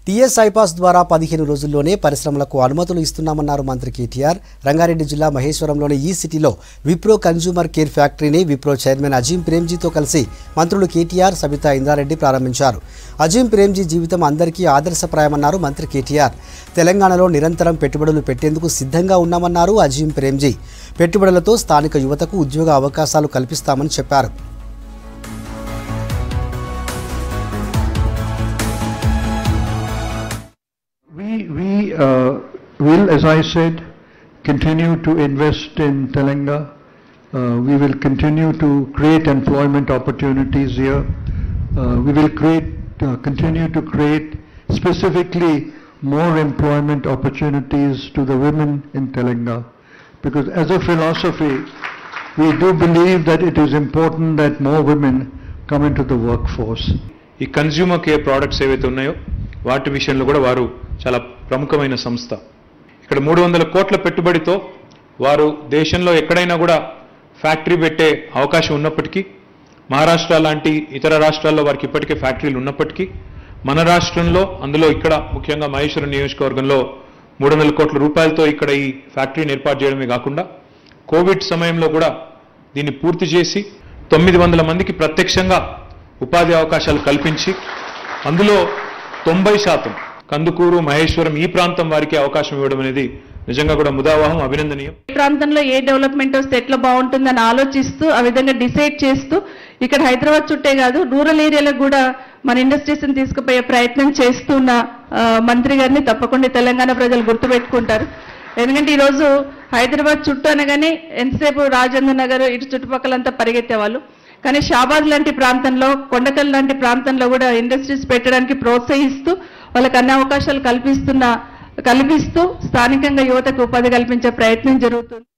TS iPASS ద్వారా 15 రోజుల్లోనే పరిశ్రమలకు అనుమతులు ఇస్తున్నామన్నారు మంత్రి కేటీఆర్. రంగారెడ్డి జిల్లా మహేశ్వరంలోని ఈ సిటీలో విప్రో కన్జ్యూమర్ కేర్ ఫ్యాక్టరీని విప్రో చైర్మన్ అజీం ప్రేమ్జీతో కలిసి మంత్రులు కేటీఆర్, సబితా ఇంద్రా రెడ్డి ప్రారంభించారు. అజీం ప్రేమ్జీ జీవితం అందరికీ ఆదర్శప్రాయమన్నారు మంత్రి కేటీఆర్. తెలంగాణలో నిరంతరం పెట్టుబడులు పెట్టేందుకు సిద్ధంగా ఉన్నామన్నారు అజీం ప్రేమ్జీ. పెట్టుబడులతో స్థానిక యువతకు ఉద్యోగ అవకాశాలు కల్పిస్తామని చెప్పారు. We will, as I said, continue to invest in Telangana. We will continue to create employment opportunities here. We will continue to create specifically more employment opportunities to the women in Telangana. Because as a philosophy, we do believe that it is important that more women come into the workforce. ఈ consumer care products ఏవైతే ఉన్నాయో వాటి విషయంలో కూడా వారు చాలా ప్రముఖమైన సంస్థ. ఇక్కడ 300 కోట్ల పెట్టుబడితో వారు దేశంలో ఎక్కడైనా కూడా ఫ్యాక్టరీ పెట్టే అవకాశం ఉన్నప్పటికీ, మహారాష్ట్ర లాంటి ఇతర రాష్ట్రాల్లో వారికి ఇప్పటికే ఫ్యాక్టరీలు ఉన్నప్పటికీ, మన రాష్ట్రంలో అందులో ఇక్కడ ముఖ్యంగా మహేశ్వరం నియోజకవర్గంలో 300 కోట్ల రూపాయలతో ఇక్కడ ఈ ఫ్యాక్టరీని ఏర్పాటు చేయడమే కాకుండా కోవిడ్ సమయంలో కూడా దీన్ని పూర్తి చేసి 900 మందికి ప్రత్యక్షంగా ఉపాధి అవకాశాలు కల్పించి అందులో 90% కందుకూరు, మహేశ్వరం ఈ ప్రాంతం వారికి అవకాశం ఇవ్వడం అనేది నిజంగా కూడా ముదావహం, అభినందనీయం. ఈ ప్రాంతంలో ఏ డెవలప్మెంట్ వస్తే ఎట్లా బాగుంటుందని ఆలోచిస్తూ ఆ విధంగా డిసైడ్ చేస్తూ ఇక్కడ హైదరాబాద్ చుట్టే కాదు రూరల్ ఏరియాలకు కూడా మన ఇండస్ట్రీస్ని తీసుకుపోయే ప్రయత్నం చేస్తున్న మంత్రి గారిని తప్పకుండా తెలంగాణ ప్రజలు గుర్తుపెట్టుకుంటారు. ఎందుకంటే ఈరోజు హైదరాబాద్ చుట్టూ అనగానే ఎంతసేపు రాజేంద్ర నగర్ ఇటు చుట్టుపక్కలంతా పరిగెత్తేవాళ్ళు. కానీ షాబాద్ లాంటి ప్రాంతంలో, కొండకల్ లాంటి ప్రాంతంలో కూడా ఇండస్ట్రీస్ పెట్టడానికి ప్రోత్సహిస్తూ వాళ్ళకి అన్ని అవకాశాలు కల్పిస్తూ స్థానికంగా యువతకు ఉపాధి కల్పించే ప్రయత్నం జరుగుతుంది.